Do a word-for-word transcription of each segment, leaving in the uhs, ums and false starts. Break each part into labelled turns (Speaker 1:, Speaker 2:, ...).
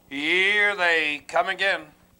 Speaker 1: Here they come again.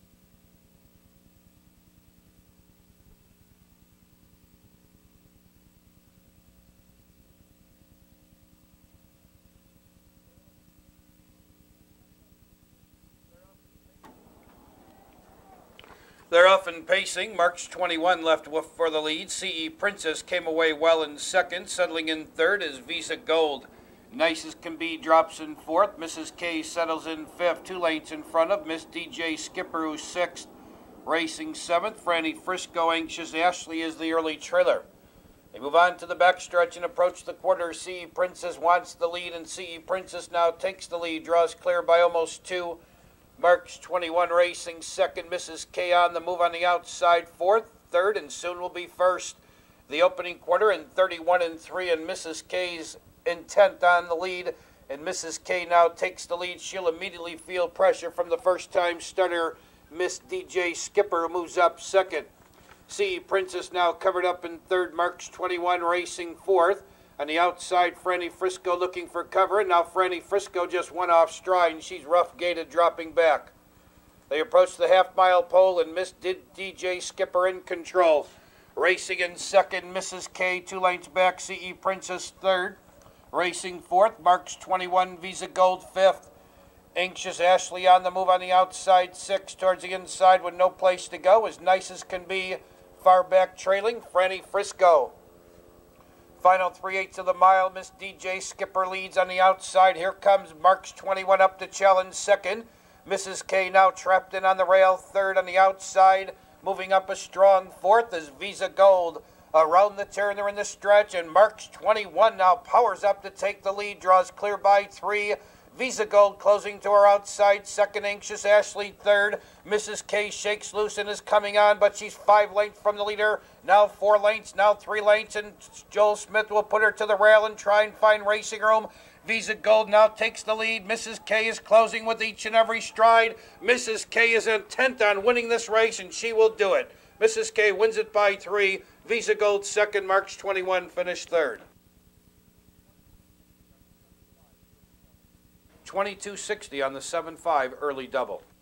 Speaker 1: They're off and pacing. March twenty-one left for the lead. C E Princess came away well in second. Settling in third is Visa Gold. Nice as Can Be drops in fourth. Missus K settles in fifth. Two lengths in front of Miss D J Skipper, who's sixth. Racing seventh. Franny Frisco, Anxious Ashley is the early trailer. They move on to the backstretch and approach the quarter. C E Princess wants the lead, and C E Princess now takes the lead. Draws clear by almost two. March twenty-one racing second. Missus K on the move on the outside, fourth, third, and soon will be first. The opening quarter in thirty-one and three, and Missus K's intent on the lead. And Missus K now takes the lead. She'll immediately feel pressure from the first-time starter, Miss D J Skipper, who moves up second. C E Princess now covered up in third. March twenty-one racing fourth. On the outside, Franny Frisco looking for cover, and now Franny Frisco just went off stride, and she's rough-gated, dropping back. They approach the half-mile pole, and Miss D J Skipper in control. Racing in second, Missus K, two lengths back, C E Princess third. Racing fourth, March twenty-one, Visa Gold fifth. Anxious Ashley on the move on the outside, sixth. Towards the inside with no place to go, as Nice as Can Be, far back trailing, Franny Frisco. Final three-eighths of the mile, Miss D J Skipper leads on the outside. Here comes March twenty-one up to challenge second. Missus K now trapped in on the rail, third on the outside. Moving up a strong fourth is Visa Gold. Around the turn, they're in the stretch, and March twenty-one now powers up to take the lead. Draws clear by three. Visa Gold closing to her outside, second. Anxious Ashley third. Missus K shakes loose and is coming on, but she's five lengths from the leader. Now four lengths, now three lengths, and Joel Smith will put her to the rail and try and find racing room. Visa Gold now takes the lead. Missus K is closing with each and every stride. Missus K is intent on winning this race, and she will do it. Missus K wins it by three. Visa Gold second. March twenty-one finished third. twenty-two sixty on the seven five early double.